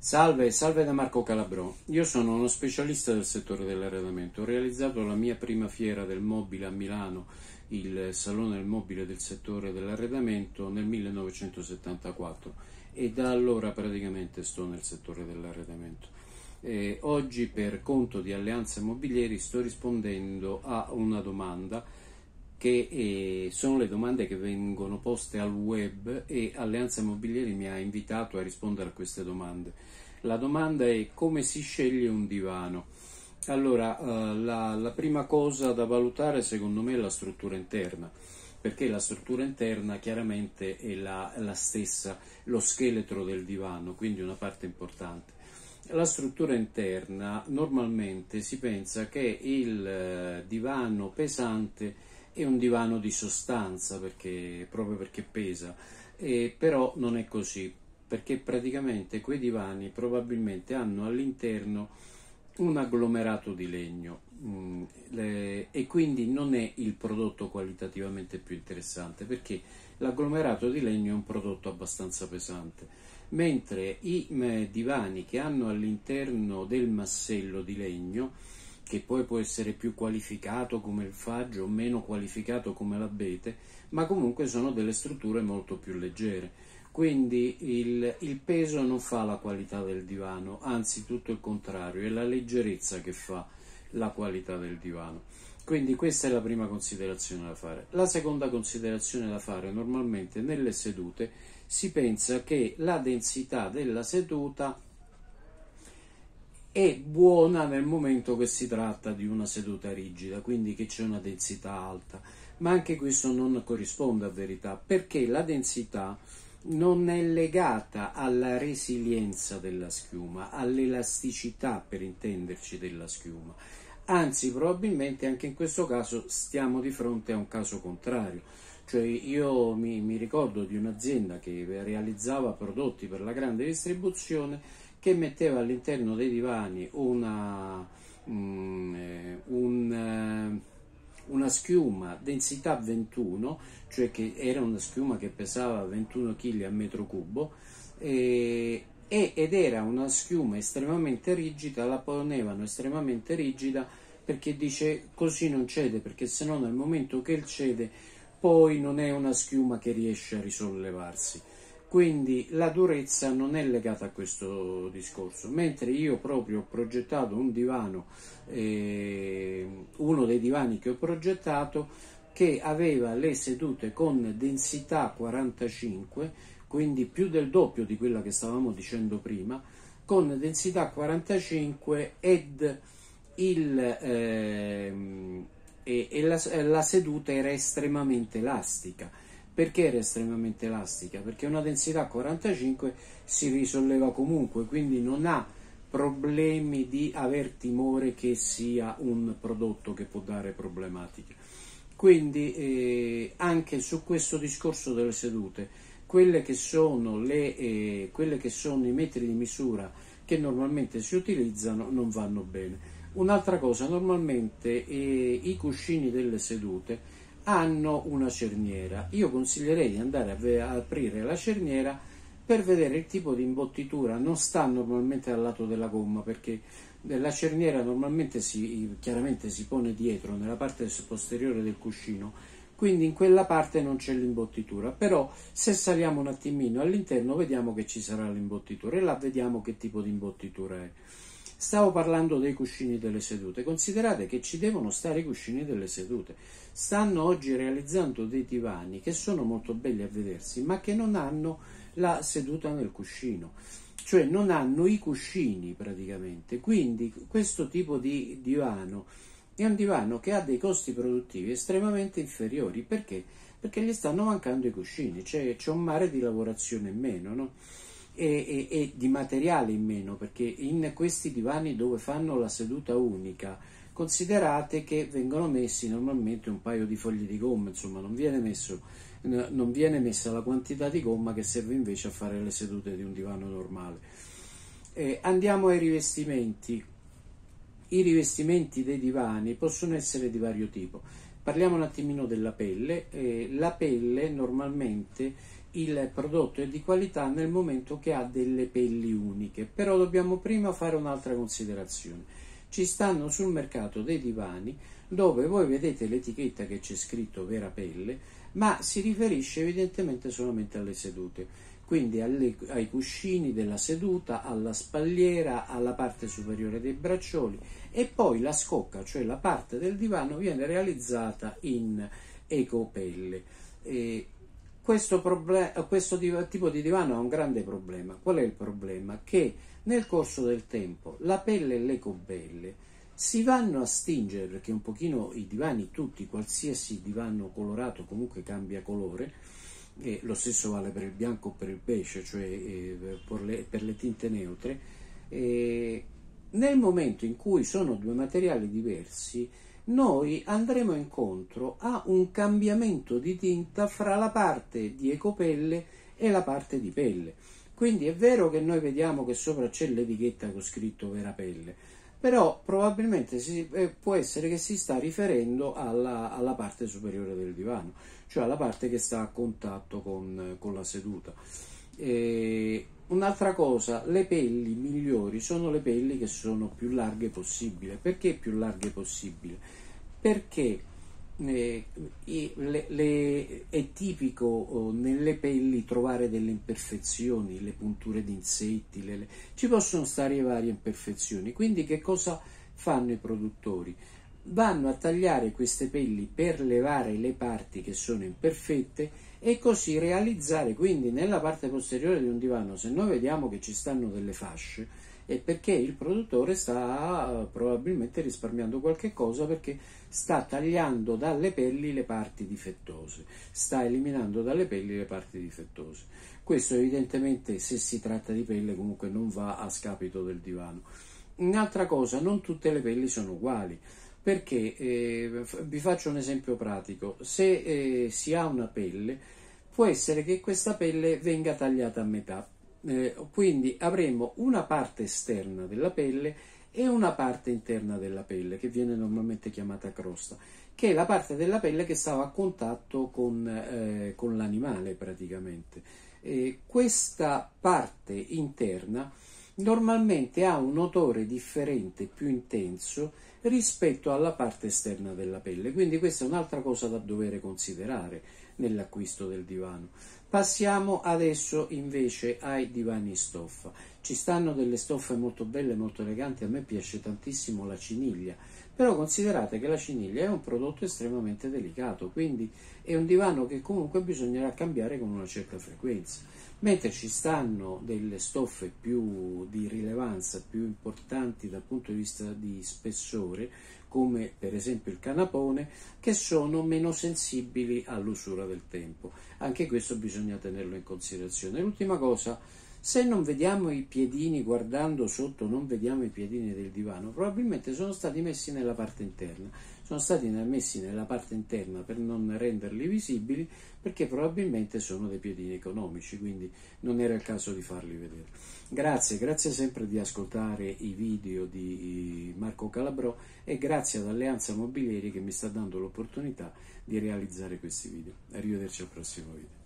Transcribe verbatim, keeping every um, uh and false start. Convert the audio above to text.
Salve, salve da Marco Calabrò. Io sono uno specialista del settore dell'arredamento. Ho realizzato la mia prima fiera del mobile a Milano, il Salone del Mobile del settore dell'arredamento, nel millenovecentosettantaquattro e da allora praticamente sto nel settore dell'arredamento. Eh, oggi, per conto di Alleanza Immobilieri, sto rispondendo a una domanda che eh, sono le domande che vengono poste al web, e Alleanza Immobilieri mi ha invitato a rispondere a queste domande. La domanda è: come si sceglie un divano? Allora, eh, la, la prima cosa da valutare secondo me è la struttura interna, perché la struttura interna chiaramente è la, la stessa, lo scheletro del divano, quindi una parte importante. La struttura interna, normalmente si pensa che il eh, divano pesante è un divano di sostanza, perché, proprio perché pesa, e però non è così, perché praticamente quei divani probabilmente hanno all'interno un agglomerato di legno, mh, le, e quindi non è il prodotto qualitativamente più interessante, perché l'agglomerato di legno è un prodotto abbastanza pesante, mentre i mh, divani che hanno all'interno del massello di legno, che poi può essere più qualificato come il faggio o meno qualificato come l'abete, ma comunque sono delle strutture molto più leggere. Quindi il, il peso non fa la qualità del divano, anzi tutto il contrario, è la leggerezza che fa la qualità del divano. Quindi questa è la prima considerazione da fare. La seconda considerazione da fare: normalmente nelle sedute si pensa che la densità della seduta è buona nel momento che si tratta di una seduta rigida, quindi che c'è una densità alta, ma anche questo non corrisponde a verità, perché la densità non è legata alla resilienza della schiuma, all'elasticità, per intenderci, della schiuma. Anzi, probabilmente anche in questo caso stiamo di fronte a un caso contrario. Cioè, io mi, mi ricordo di un'azienda che realizzava prodotti per la grande distribuzione, che metteva all'interno dei divani una, um, eh, un, eh, una schiuma densità ventuno, cioè che era una schiuma che pesava ventuno chili a metro cubo, e, e, ed era una schiuma estremamente rigida, la ponevano estremamente rigida perché dice così non cede, perché se no nel momento che il cede poi non è una schiuma che riesce a risollevarsi. Quindi la durezza non è legata a questo discorso, mentre io proprio ho progettato un divano, eh, uno dei divani che ho progettato, che aveva le sedute con densità quarantacinque, quindi più del doppio di quella che stavamo dicendo prima, con densità quarantacinque ed il, eh, e, e la, la seduta era estremamente elastica. Perché era estremamente elastica? Perché una densità quarantacinque si risolleva comunque, quindi non ha problemi di aver timore che sia un prodotto che può dare problematiche. Quindi eh, anche su questo discorso delle sedute, quelle che sono, le, eh, quelle che sono i metri di misura che normalmente si utilizzano non vanno bene. Un'altra cosa: normalmente eh, i cuscini delle sedute hanno una cerniera. Io consiglierei di andare a aprire la cerniera per vedere il tipo di imbottitura. Non sta normalmente al lato della gomma, perché la cerniera normalmente si, chiaramente si pone dietro, nella parte posteriore del cuscino, quindi in quella parte non c'è l'imbottitura, però se saliamo un attimino all'interno vediamo che ci sarà l'imbottitura, e là vediamo che tipo di imbottitura è. Stavo parlando dei cuscini delle sedute. Considerate che ci devono stare i cuscini delle sedute. Stanno oggi realizzando dei divani che sono molto belli a vedersi, ma che non hanno la seduta nel cuscino, cioè non hanno i cuscini praticamente. Quindi questo tipo di divano è un divano che ha dei costi produttivi estremamente inferiori. Perché? Perché gli stanno mancando i cuscini, cioè c'è un mare di lavorazione in meno, no? E, e, e di materiale in meno, perché in questi divani dove fanno la seduta unica, considerate che vengono messi normalmente un paio di fogli di gomma, insomma non viene messo, non viene messa la quantità di gomma che serve invece a fare le sedute di un divano normale. Eh, andiamo ai rivestimenti. I rivestimenti dei divani possono essere di vario tipo. Parliamo un attimino della pelle. Eh, la pelle normalmente il prodotto è di qualità nel momento che ha delle pelli uniche. Però dobbiamo prima fare un'altra considerazione. Ci stanno sul mercato dei divani dove voi vedete l'etichetta che c'è scritto vera pelle, ma si riferisce evidentemente solamente alle sedute, quindi alle, ai cuscini della seduta, alla spalliera, alla parte superiore dei braccioli, e poi la scocca, cioè la parte del divano, viene realizzata in ecopelle. E questo, problem- questo tipo di divano ha un grande problema. Qual è il problema? Che nel corso del tempo la pelle e l'ecopelle si vanno a stingere, perché un pochino i divani, tutti, qualsiasi divano colorato comunque cambia colore, e lo stesso vale per il bianco o per il beige, cioè eh, per, le, per le tinte neutre. E nel momento in cui sono due materiali diversi, noi andremo incontro a un cambiamento di tinta fra la parte di ecopelle e la parte di pelle. Quindi è vero che noi vediamo che sopra c'è l'etichetta con scritto vera pelle, però probabilmente si, eh, può essere che si sta riferendo alla, alla parte superiore del divano, cioè alla parte che sta a contatto con, con la seduta. E un'altra cosa, le pelli migliori sono le pelli che sono più larghe possibile. Perché più larghe possibile? Perché eh, le, le, è tipico oh, nelle pelli trovare delle imperfezioni, le punture di insetti, le, le, ci possono stare varie imperfezioni. Quindi che cosa fanno i produttori? Vanno a tagliare queste pelli per levare le parti che sono imperfette e così realizzare, quindi nella parte posteriore di un divano, se noi vediamo che ci stanno delle fasce, è perché il produttore sta probabilmente risparmiando qualche cosa, perché sta tagliando dalle pelli le parti difettose, sta eliminando dalle pelli le parti difettose. Questo evidentemente, se si tratta di pelle, comunque non va a scapito del divano. Un'altra cosa, non tutte le pelli sono uguali, perché eh, vi faccio un esempio pratico. Se eh, si ha una pelle, può essere che questa pelle venga tagliata a metà, eh, quindi avremo una parte esterna della pelle e una parte interna della pelle, che viene normalmente chiamata crosta, che è la parte della pelle che stava a contatto con, eh, con l'animale praticamente. Eh, questa parte interna normalmente ha un odore differente, più intenso rispetto alla parte esterna della pelle, quindi questa è un'altra cosa da dover considerare nell'acquisto del divano. Passiamo adesso invece ai divani in stoffa. Ci stanno delle stoffe molto belle, molto eleganti, a me piace tantissimo la ciniglia, però considerate che la ciniglia è un prodotto estremamente delicato, quindi è un divano che comunque bisognerà cambiare con una certa frequenza, mentre ci stanno delle stoffe più di rilevanza, più importanti dal punto di vista di spessore, come per esempio il canapone, che sono meno sensibili all'usura del tempo. Anche questo bisogna tenerlo in considerazione. L'ultima cosa, se non vediamo i piedini, guardando sotto non vediamo i piedini del divano, probabilmente sono stati messi nella parte interna, sono stati messi nella parte interna per non renderli visibili, perché probabilmente sono dei piedini economici, quindi non era il caso di farli vedere. Grazie, grazie sempre di ascoltare i video di Marco Calabrò, e grazie ad Alleanza Mobilieri che mi sta dando l'opportunità di realizzare questi video. Arrivederci al prossimo video.